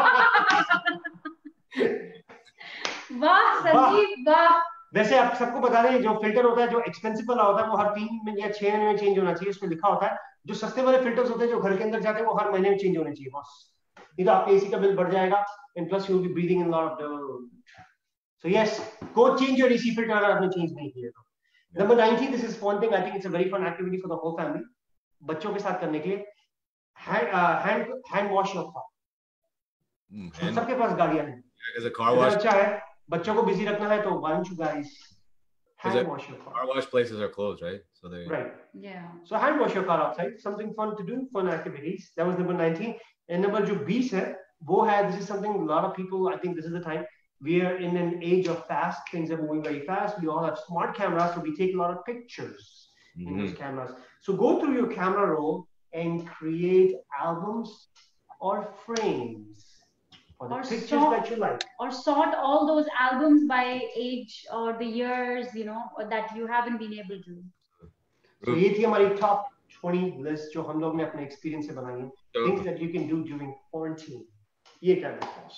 वाह संजीव वाह. वैसे आप सबको बता दें, जो filter होता है जो एक्सपेंसिव वाला होता है वो हर तीन में या छह महीने में चेंज होना चाहिए, उसमें लिखा होता है. जो सस्ते वाले फिल्टर्स होते हैं जो घर के अंदर जाते हैं वो हर महीने में चेंज होने चाहिए बॉस. नहीं तो आपके एसी का बिल बढ़ जाएगा and plus you will be breathing in lot of. So yes, go change your AC filter अगर आपने चेंज नहीं किया तो. Number nineteen, this is fun thing, I think it's a very fun activity for the whole family. बच्चों के साथ करने के लिए hand hand hand wash your car. And सबके पास गाड़ियां हैं. as a car wash, अच्छा है, बच्चों को बिजी रखना है तो why don't you guys hand it- wash your car? car wash places are closed, right? So they Right. Yeah. So hand wash your car outside. Something fun to do, fun activities. That was number nineteen. And number जो बीस है, वो है, this is something a lot of people, I think this is the time, we are in an age of fast, things are moving very fast. We all have smart cameras, so we take a lot of pictures in those cameras. So go through your camera roll and create albums or frames for the Or pictures sort- that you like. Or sort all those albums by age or the years, you know, or that you haven't been able to. So ये थी हमारी top twenty list जो हम लोग ने अपने experience से बनाई है. So- Things that you can do during quarantine. ये क्या है boss?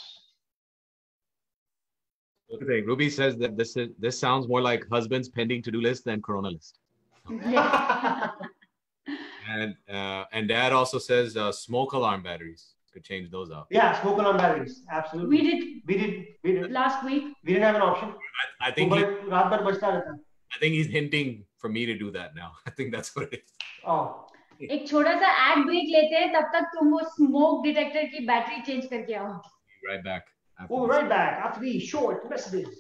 What do you think? Ruby says that this is this sounds more like husband's pending to-do list than Corona list. And uh, and Dad also says uh, smoke alarm batteries could change those out. Yeah, smoke alarm batteries. Absolutely. We did We did. We did. last week. We didn't have an option. I, I think वो he, बड़- रात भर बजता रहता. I think he's hinting for me to do that now. I think that's what it is. Oh. एक छोटा सा add break लेते हैं, तब तक तुम वो स्मोक डिटेक्टर की बैटरी चेंज करके आओ. Right back. after We'll be this. right back after these short messages.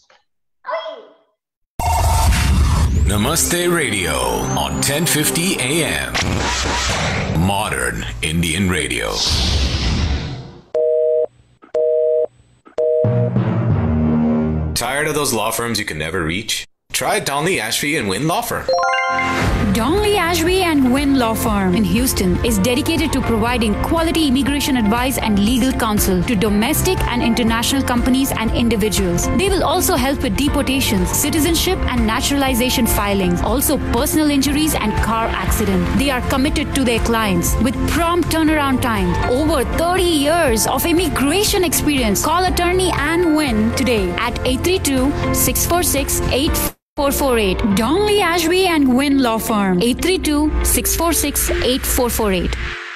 Namaste Radio on ten fifty A M. Modern Indian Radio. Tired of those law firms you can never reach? Try Donley, Ashby and Wynn Law Firm. Donley, Ashby and Wynn Law Firm in Houston is dedicated to providing quality immigration advice and legal counsel to domestic and international companies and individuals. They will also help with deportations, citizenship and naturalization filings, also personal injuries and car accident. They are committed to their clients with prompt turnaround time. Over thirty years of immigration experience. Call attorney Ann Wynn today at eight three two, six four six, eight four four eight. Donley, Ashby and Wynn Law Firm. eight three two, six four six, eight four four eight.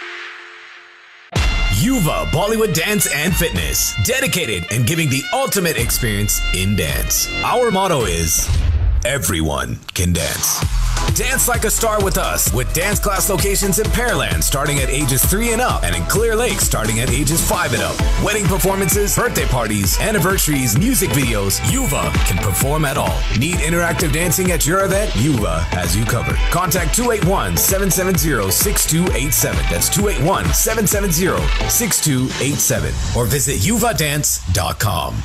Yuva Bollywood Dance and Fitness, dedicated in giving the ultimate experience in dance. Our motto is, everyone can dance. Dance like a star with us, with dance class locations in Pearland starting at ages three and up, and in Clear Lake starting at ages five and up. Wedding performances, birthday parties, anniversaries, music videos, Yuva can perform at all. Need interactive dancing at your event? Yuva has you covered. Contact two eight one, seven seven zero, six two eight seven. That's two eight one, seven seven zero, six two eight seven. Or visit yuva dance dot com.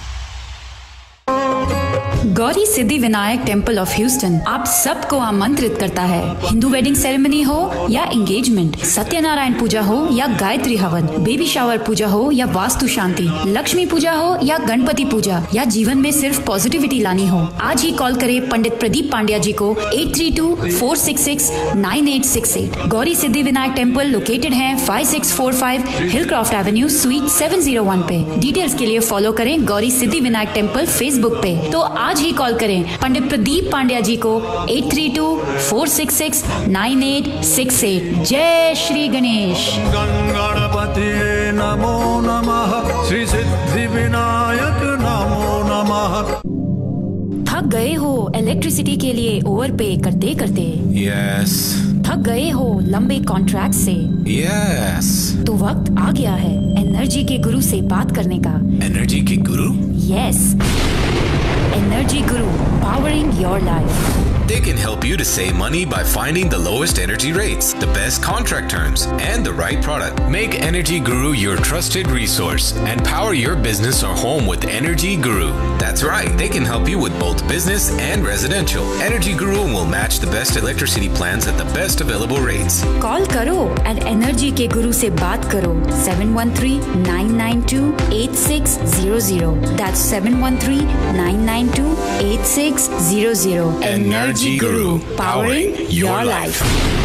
Gauri Siddhi Vinayak temple of Houston आप सबको आमंत्रित करता है. Hindu wedding ceremony हो या engagement, Satyanarayan पूजा हो या गायत्री हवन, बेबी शावर पूजा हो या वास्तु शांति, लक्ष्मी पूजा हो या गणपति पूजा, या जीवन में सिर्फ पॉजिटिविटी लानी हो, आज ही कॉल करें पंडित प्रदीप पांड्या जी को eight three two, four six six, nine eight six eight. Gauri Siddhi Vinayak temple located है five six four five Hillcroft avenue suite seven zero one पे. डिटेल्स के लिए फॉलो करें गौरी सिद्धि विनायक टेम्पल फेसबुक पे. तो आज ही कॉल करें पंडित प्रदीप पांड्या जी को eight three two, four six six, nine eight six eight. जय श्री गणेश. गणपति नमो नमः, श्री सिद्धि विनायक नमो नमः. थक गए हो इलेक्ट्रिसिटी के लिए ओवर पे करते करते? Yes. थक गए हो लंबे कॉन्ट्रैक्ट से? Yes. तो वक्त आ गया है एनर्जी के गुरु से बात करने का. Energy Ki Guru? Yes, energy Guru, powering your life. They can help you to save money by finding the lowest energy rates, the best contract terms, and the right product. Make Energy Guru your trusted resource and power your business or home with Energy Guru. That's right, they can help you with both business and residential. Energy Guru will match the best electricity plans at the best available rates. Call karo and Energy के गुरु से बात करो seven one three nine nine two eight six zero zero. That's seven one three nine nine two eight six zero zero. Energy Guru, powering your life.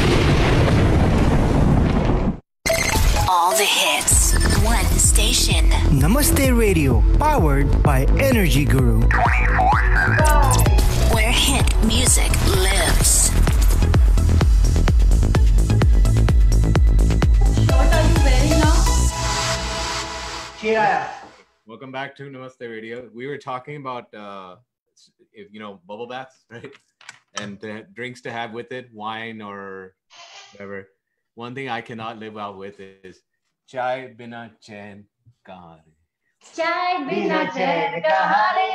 All the hits, one station. Namaste Radio, powered by Energy Guru. twenty-four seven. Where hit music lives. What are you wearing now? Chiraya. Welcome back to Namaste Radio. We were talking about, uh, if, you know, bubble baths, right? And the drinks to have with it, wine or whatever. One thing I cannot live out with is chai bina chain kahani. Chai bina chain kahani.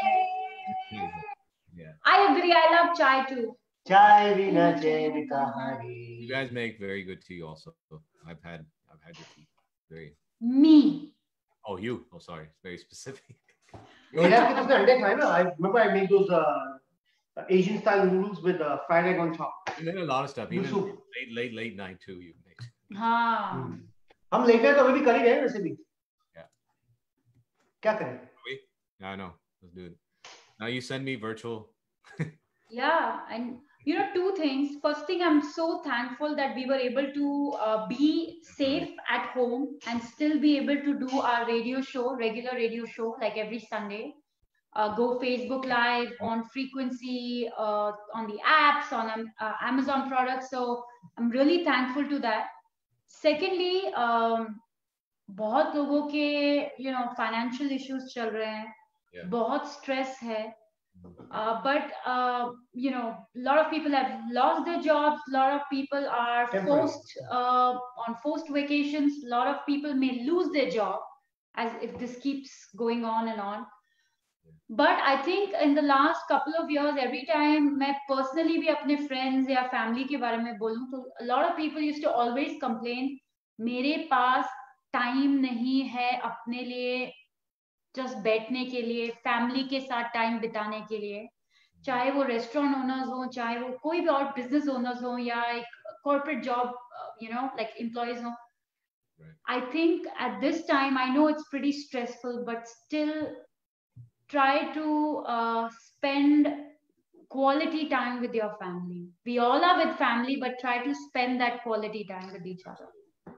Yeah. I agree. I love chai too. Chai bina chain kahani. You guys make very good tea also. I've had I've had your tea. Very. Me. Oh, you. Oh, sorry. It's very specific. I remember I made those uh, Asian style noodles with uh, fried egg on top. You made a lot of stuff. Even late, late, late night too. You made. हाँ. हम late night तो अभी भी कर ही रहे हैं वैसे भी. Yeah. क्या करें? We? Yeah, I know. Let's do it. Now you send me virtual. Yeah, and you know, two things. First thing, I'm so thankful that we were able to uh, be safe at home and still be able to do our radio show, regular radio show, like every Sunday. Uh, go Facebook Live on frequency, uh, on the apps, on um, uh, Amazon products. So I'm really thankful to that. Secondly, um, बहुत लोगों के you know financial issues चल रहे हैं, yeah. बहुत stress है. Uh, but uh, you know, a lot of people have lost their jobs. A lot of people are forced uh, on forced vacations. A lot of people may lose their job as if this keeps going on and on. But I think in the last couple of years, every time मैं personally भी अपने friends या family के बारे में बोलूँ, तो a lot of people used to always complain, मेरे पास time नहीं है अपने लिए जस्ट बैठने के लिए, फैमिली के साथ टाइम बिताने के लिए, चाहे वो रेस्टोरेंट ओनर्स हो, चाहे वो कोई भी और बिजनेस ओनर्स हो या एक corporate job you know like employees हो. I think at this time, I know it's pretty stressful, but still try to uh, spend quality time with your family. We all are with family, but try to spend that quality time with each other.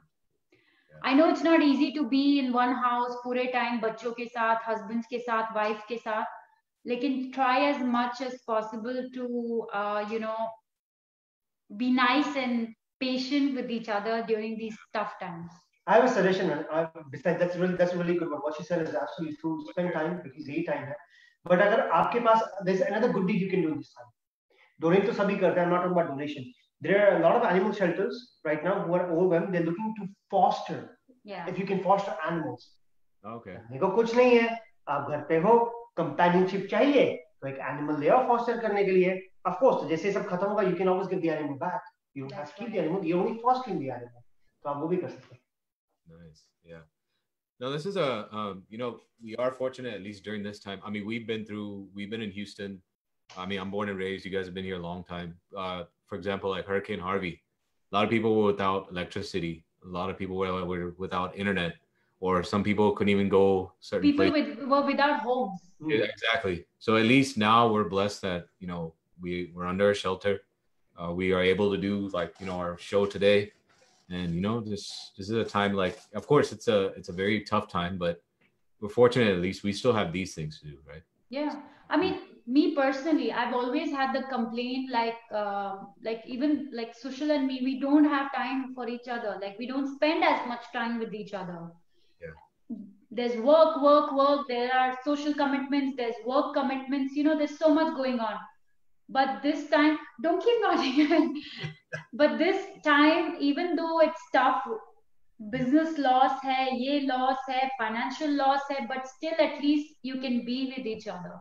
I know it's not easy to be in one house पूरे time बच्चों के साथ, husbands के साथ, wife के साथ, लेकिन try as much as possible to uh, you know be nice and patient with each other during these tough times. I have a suggestion. I, besides, that's really that's a really good one. What she said is absolutely true. Spend time because यही time है. But अगर आपके पास there's another good deed you can do this time. Donate तो सभी करते हैं. I'm not talking about donation. There are a lot of animal shelters right now who are overwhelmed. They're looking to foster. Yeah. If you can foster animals. Okay. देखो कुछ नहीं है. आप घर पे हो, companionship चाहिए, तो एक animal ले आओ foster करने के लिए. Of course, जैसे सब खत्म होगा, you can always give the animal back. You don't have to keep the animal. You're only fostering the animal. तो आप वो भी कर सकते हैं. Nice. Yeah. No, this is a, um, you know, we are fortunate, at least during this time. I mean, we've been through, we've been in Houston. I mean, I'm born and raised. You guys have been here a long time. Uh, for example, like Hurricane Harvey, a lot of people were without electricity. A lot of people were, were without internet, or some people couldn't even go certain people places. With, were without homes. Yeah, exactly. So at least now we're blessed that, you know, we, we're under a shelter. Uh, we are able to do like, you know, our show today. And, you know, this this is a time like, of course, it's a it's a very tough time, but we're fortunate at least we still have these things to do, right? Yeah. I mean, me personally, I've always had the complaint like, uh, like even like Sushil and me, we don't have time for each other. Like we don't spend as much time with each other. Yeah. There's work, work, work. There are social commitments. There's work commitments. You know, there's so much going on. But this time, don't keep nodding. But this time, even though it's tough, business loss hai, ye loss hai, financial loss hai, but still at least you can be with each other.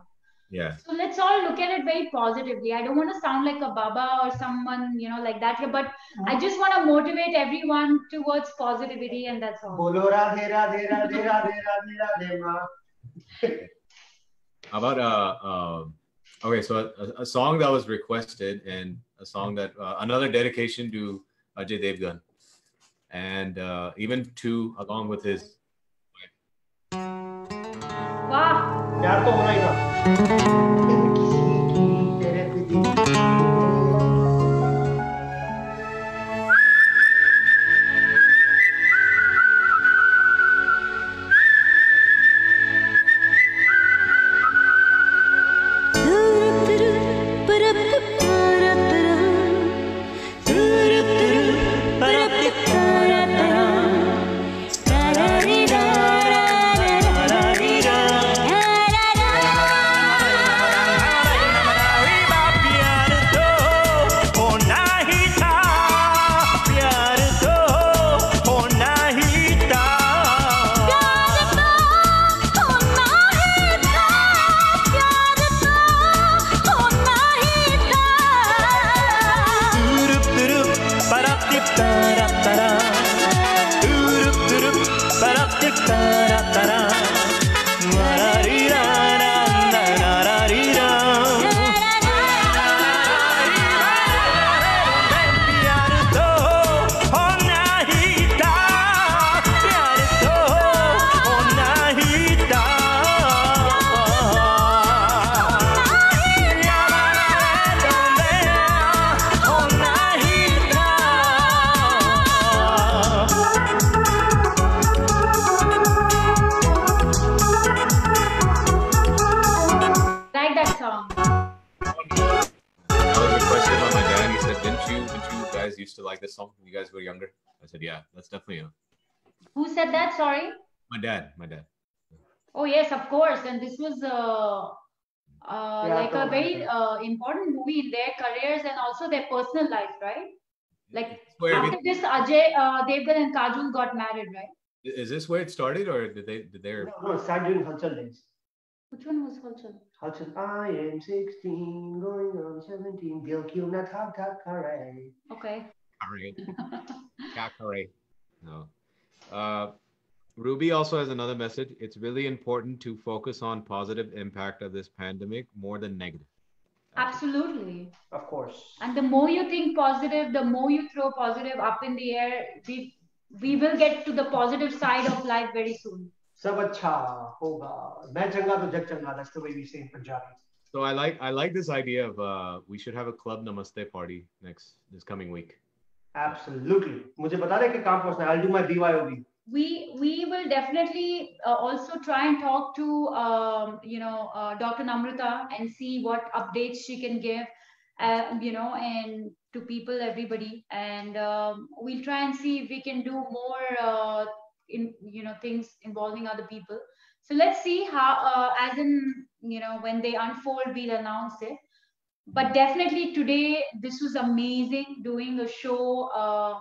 Yeah. So let's all look at it very positively. I don't want to sound like a baba or someone, you know, like that here, but I just want to motivate everyone towards positivity, and that's all. Bolo Radhe Radhe Radhe Radhe Radhe Radhe Ma. How about uh, uh okay, so a, a song that was requested and a song that uh, another dedication to Ajay Devgan, and uh, even to along with his. Wow. यार तो होना ही था. Used to like this song when you guys were younger? I said, yeah, that's definitely a... Who said that? Sorry. My dad. My dad. Oh yes, of course. And this was uh, uh, Yeah, like a totally. very uh, important movie in their careers and also their personal life, right? Like Where after we- this, Ajay uh, Devgan and Kajol got married, right? Is this where it started, or did they did they? No, no, start during Halchal days. Which one was Halchal? Halchal, I am sixteen, going on seventeen. Dil kyun na tha tha kare. Okay. Correct. Yeah, correct. No. Uh, Ruby also has another message. It's really important to focus on positive impact of this pandemic more than negative. Absolutely. Of course. And the more you think positive, the more you throw positive up in the air, we we will get to the positive side of life very soon. Sab acha hoga. Main changa to jag changa. That's the way we say in Punjabi. So I like I like this idea of uh, we should have a club namaste party next this coming week. Absolutely. मुझे बता रहे कि कहाँ पहुँचना है. I'll do my B Y O B. We we will definitely uh, also try and talk to um, you know uh, Doctor Namrata and see what updates she can give, uh, you know, and to people, everybody, and um, we'll try and see if we can do more uh, in you know things involving other people. So let's see how, uh, as in you know when they unfold, we'll announce it. But definitely today, this was amazing doing a show. Uh,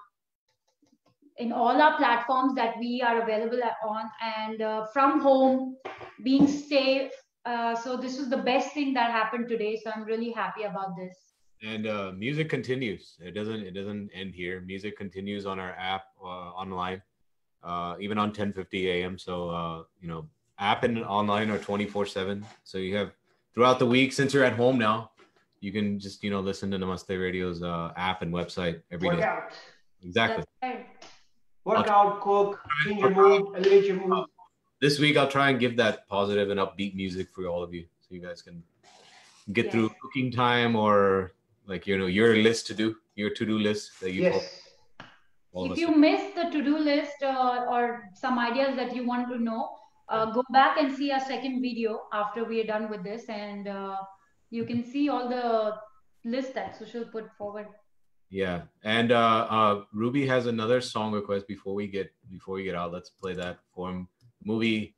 in all our platforms that we are available on, and uh, from home, being safe. Uh, so this was the best thing that happened today. So I'm really happy about this. And uh, music continues. It doesn't. It doesn't end here. Music continues on our app, uh, online, uh, even on ten fifty a m. So uh, you know, app and online are twenty-four seven. So you have throughout the week, since you're at home now, you can just you know listen to Namaste Radio's uh, app and website every day. Workout. Exactly. That's right. Workout, cook, change your mood, elevate your mood. This week I'll try and give that positive and upbeat music for all of you, so you guys can get Yes. through cooking time or like you know your list to do, your to-do list that you. Yes. All of If us. you missed the to-do list uh, or some ideas that you want to know, uh, go back and see our second video after we are done with this, and uh, you can see all the list that Sushil put forward. Yeah, and uh, uh, Ruby has another song request before we get before we get out. Let's play that for him. Movie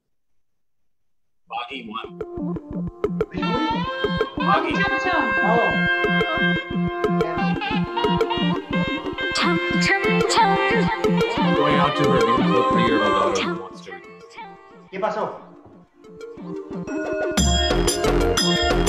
Baghi One. Baghi. Chum, chum. Oh. Chum, chum, chum. Going out to her beautiful three-year-old daughter who wants to. ¿Qué pasó?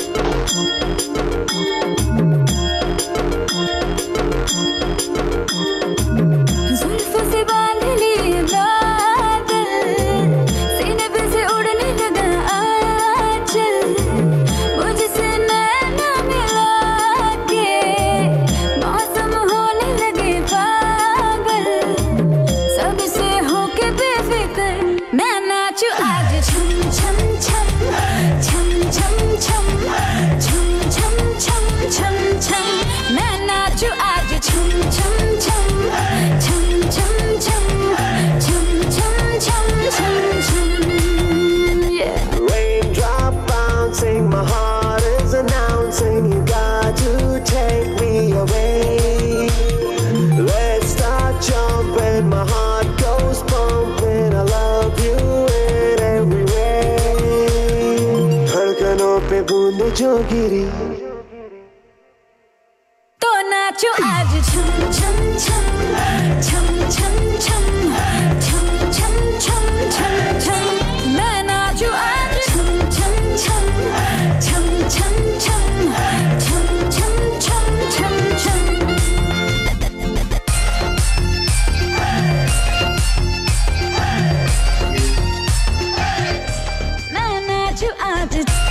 जुल्फों से बांध लिए बादल, सीने पे से उड़ने लगा आंचल, मुझसे नैना मिला के मौसम होने लगे पागल, सबसे होके बेफिक्र मैं नाचूं आज छम छम छम छम छम छम छम छम छम छम छम मैं नाचूं आज छम छम छम छम छम छम छम छम छम छम छम yeah. Raindrop bouncing, my heart is announcing you got to take me away. Let's start jumping, my heart goes pumping. I love you in every way. धड़कनों पे बूंद जो गिरी तो नाचो आज छम छम छम छम छम छम छम छम छम छम छम मैं नाचो आज छम छम छम छम छम छम छम छम छम छम छम मैं नाचो आज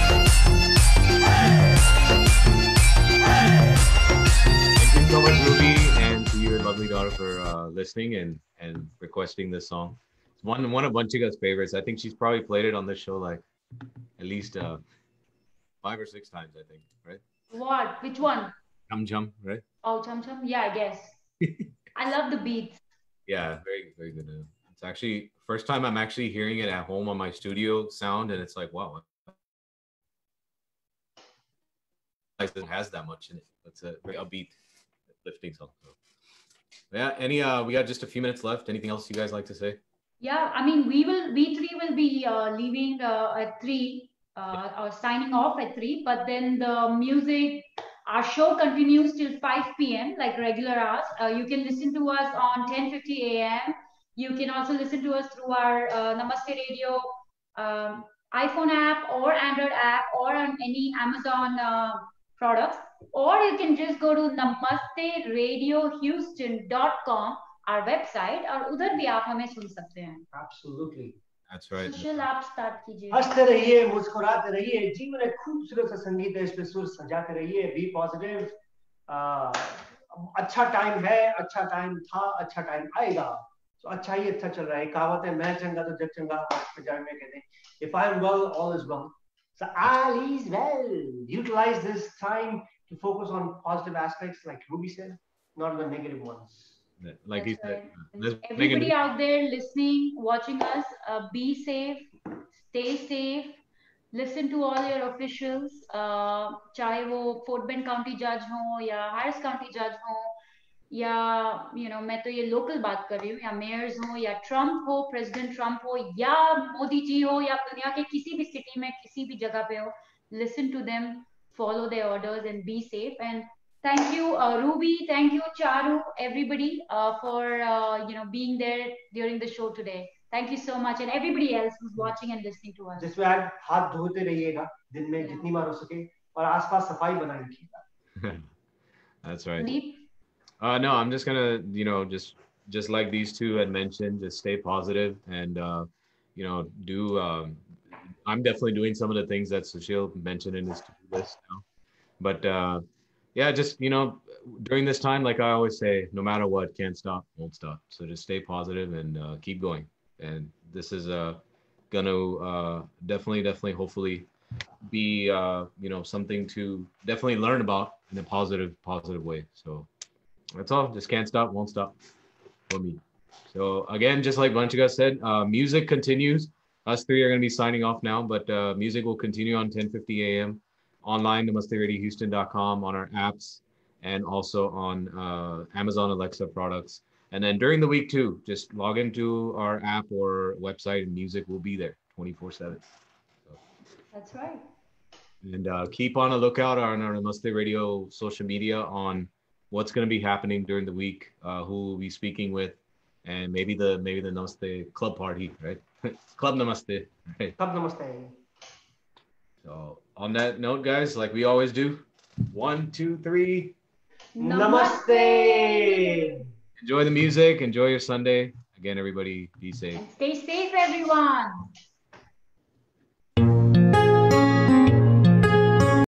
So much, Ruby, and to your lovely daughter for uh, listening and and requesting this song. It's one one of Vanchika's favorites. I think she's probably played it on this show like at least uh, five or six times. I think, right? What? Which one? Chum Chum, right? Oh, Chum Chum? Yeah, I guess. I love the beats. Yeah, very very good. uh, It's actually first time I'm actually hearing it at home on my studio sound, and it's like wow, it has that much in it. It's a very upbeat, lifting song. So, yeah. Any? Uh, we got just a few minutes left. Anything else you guys like to say? Yeah, I mean, we will, we three will be uh, leaving uh, at three, uh, or signing off at three, but then the music, our show continues till five p m like regular hours. Uh, you can listen to us on ten fifty a m You can also listen to us through our uh, Namaste Radio um, iPhone app or Android app or on any Amazon uh, products, or you can just go to namaste radio houston dot com, our website, और उधर भी आप हमें सुन सकते हैं. Absolutely. That's right. सुशील आप start कीजिए. हंसते रहिए, मुस्कुराते रहिए, जीवन एक खूबसूरत सा संगीत है, इस पे सुर सजाते रहिए. B positive. अच्छा टाइम है, अच्छा टाइम था, अच्छा टाइम आएगा. तो अच्छा ही अच्छा चल रहा है. कहावत है, मैं चंगा तो जग चंगा. पंजाबी में कहते हैं, if I'm well, all is well. So all is well. Utilize this time to focus on positive aspects, like Ruby said, not on the negative ones. Like he said, let's make Everybody it- out there listening, watching us, uh, be safe, stay safe, listen to all your officials, uh, चाहे वो Fort Bend County judge हो या Harris County judge हो या you know मैं तो ये local बात कर रही हूँ, या मेयर्स हो या ट्रम्प हो, प्रेसिडेंट ट्रम्प हो या मोदी जी हो या दुनिया के किसी भी सिटी में किसी भी जगह पे हो, listen to them, follow their orders and be safe. And thank you uh, Ruby, thank you Charu, everybody uh, for uh, you know being there during the show today. Thank you so much, and everybody else who's watching and listening to us. जिसमें आप हाथ धोते रहिएगा दिन में जितनी बार हो सके, और आसपास सफाई बनाए रखिएगा. That's right. Sandeep? Uh, no, I'm just gonna, you know, just just like these two had mentioned, just stay positive and, uh, you know, do. Um, I'm definitely doing some of the things that Sushil mentioned in his to-do list now. But uh, yeah, just you know, during this time, like I always say, no matter what, can't stop, won't stop. So just stay positive and uh, keep going. And this is uh, gonna uh, definitely, definitely, hopefully, be uh, you know something to definitely learn about in a positive, positive way. So. That's all. Just can't stop, won't stop for me. So again, just like Vanchika said, uh, music continues. Us three are going to be signing off now, but uh, music will continue on ten fifty a m online, namaste radio houston dot com, on our apps, and also on uh, Amazon Alexa products. And then during the week too, just log into our app or website, and music will be there twenty-four seven. So. That's right. And uh, keep on a lookout on our Namaste Radio social media on what's going to be happening during the week, uh, who we'll be speaking with, and maybe the maybe the Namaste Club party, right? Club Namaste, right? Club Namaste. So on that note, guys, like we always do, one, two, three. Namaste. Enjoy the music. Enjoy your Sunday. Again, everybody, be safe. Stay safe, everyone.